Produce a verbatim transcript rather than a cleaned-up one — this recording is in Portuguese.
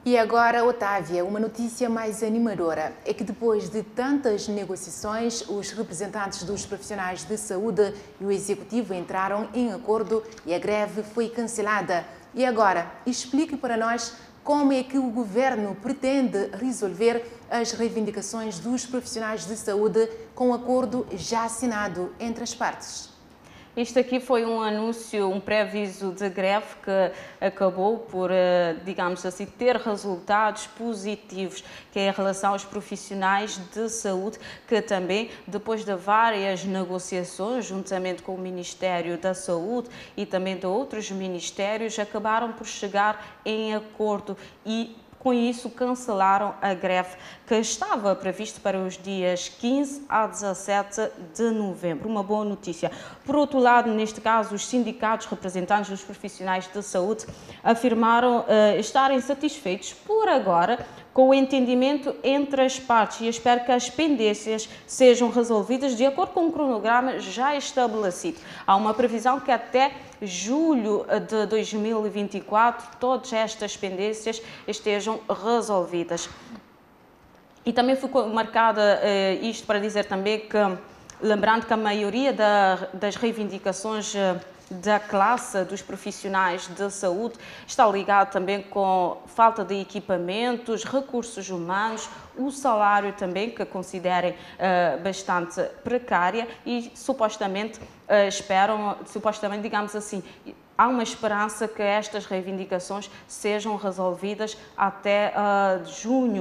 E agora, Otávia, uma notícia mais animadora é que depois de tantas negociações, os representantes dos profissionais de saúde e o executivo entraram em acordo e a greve foi cancelada. E agora, explique para nós como é que o governo pretende resolver as reivindicações dos profissionais de saúde com um acordo já assinado entre as partes. Isto aqui foi um anúncio, um pré-aviso de greve que acabou por, digamos assim, ter resultados positivos, que é em relação aos profissionais de saúde, que também, depois de várias negociações, juntamente com o Ministério da Saúde e também de outros ministérios, acabaram por chegar em acordo e com isso, cancelaram a greve que estava prevista para os dias quinze a dezassete de novembro. Uma boa notícia. Por outro lado, neste caso, os sindicatos representantes dos profissionais de saúde afirmaram uh, estarem satisfeitos por agora com o entendimento entre as partes e espero que as pendências sejam resolvidas de acordo com o cronograma já estabelecido. Há uma previsão que até julho de dois mil e vinte e quatro todas estas pendências estejam resolvidas. E também ficou marcada eh, isto para dizer também que, lembrando que a maioria da, das reivindicações eh, da classe dos profissionais de saúde está ligado também com falta de equipamentos, recursos humanos, o salário também, que considerem uh, bastante precária e supostamente uh, esperam, supostamente, digamos assim, há uma esperança que estas reivindicações sejam resolvidas até uh, junho.